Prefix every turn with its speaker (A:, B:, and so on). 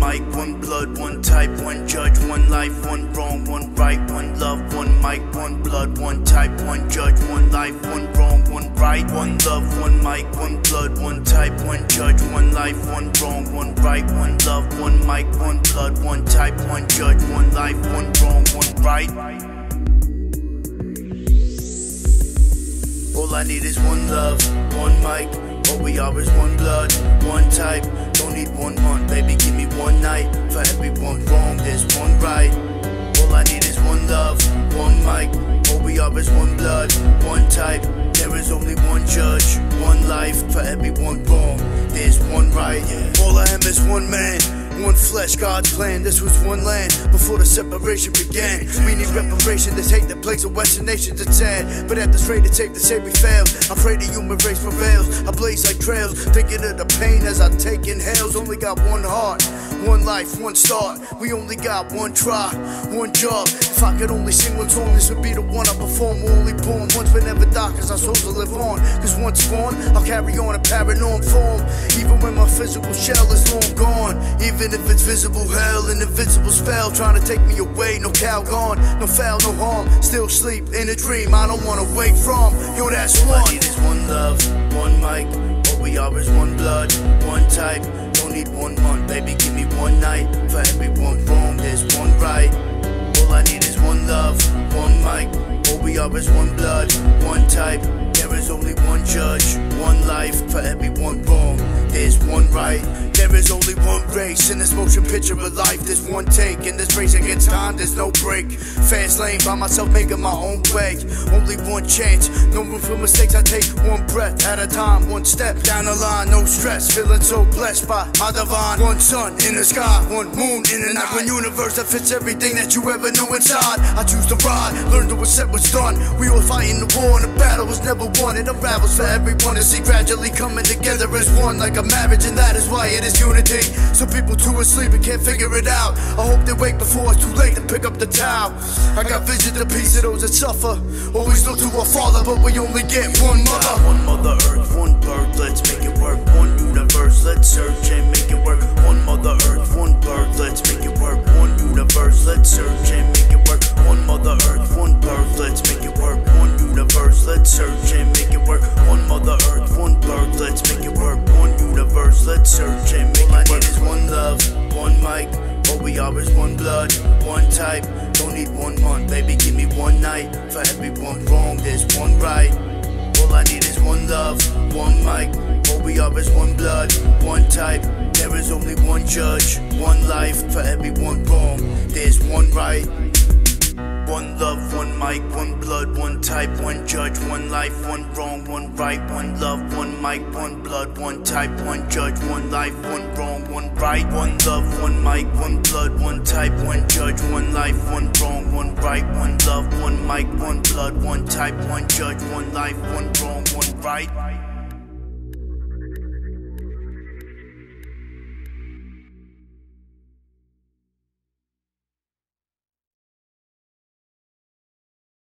A: mic, one blood, one type, one judge, one life, one wrong, one right, one love, one mic, one blood, one type, one judge, one life, one wrong, one right, one love, one mic, one blood, one type, one judge, one life, one wrong, one right, one love, one mic, one blood, one type, one judge, one life, one wrong, one right. All I need is one love, one mic. All we are is one blood, one type. Don't need 1 month, baby, give me one night. For every one wrong, there's one right. All I need is one love, one mic. All we are is one blood, one type. There is only one judge, one life. For every one wrong, there's one right. All I am is one man, one flesh, God's plan. This was one land before the separation began. We need reparation. This hate that plagues the Western nations, it's sad. But at this rate, it's safe to say we failed. I pray the human race prevails. I blaze like trails, thinking of the pain as I take inhales. Only got one heart, one life, one start. We only got one try, one job. If I could only sing one song, this would be the one I perform. We're only born once but never die, cause our souls will live on. Cause once born, I'll carry on a paranormal form. Even when my physical shell is long gone. Even if it's visible hell, an invisible spell trying to take me away. No cow gone, no foul, no harm. Still sleep in a dream I don't wanna wake from. Yo, that's one. All I need is one love, one mic. All we are is one blood, one type. Don't need 1 month, baby, give me one night. For every one wrong, there's one right. All I need is one love, one mic. All we are is one blood, one type. There is only one judge, one life. For every one wrong, there's one right. There is only one race in this motion picture of life. There's one take in this race against time, there's no break. Fast lane by myself, making my own way. Only one chance, no room for mistakes. I take one breath at a time, one step down the line. No stress, feeling so blessed by my divine. One sun in the sky, one moon in the night. One universe that fits everything that you ever knew inside. I choose to ride, learn to accept what's done. We all fighting the war and the battle was never won. It unravels for everyone to see gradually coming together as one, like a marriage, and that is why it is unity. Some people too asleep and can't figure it out. I hope they wake before it's too late to pick up the towel. I got vision to peace of those that suffer. Always look to our Father, but we only get one mother. One mother earth, one birth, let's make it work. One universe, let's search and make it work. One mother earth, one birth, let's make it work. One universe, let's search and make it work. One mother earth, one birth, let's make it work. One universe, let's search and make it work. One mother earth, one birth, let's make it work. One universe, let's search and make it work. All I need is one love, one mic. All we are is one blood, one type. Don't need 1 month, baby, give me one night. For every one wrong, there's one right. All I need is one love, one mic. All we are is one blood, one type. There is only one judge, one life. For every one wrong, there's one right. One love, one mic, one blood, one type, one judge, one life, one wrong, one right, one love, one mic, one blood, one type, one judge, one life, one wrong, one right. One love, one mic, one blood, one type, one judge, one life, one wrong, one right, one love, one mic, one blood, one type, one judge, one life, one wrong, one right.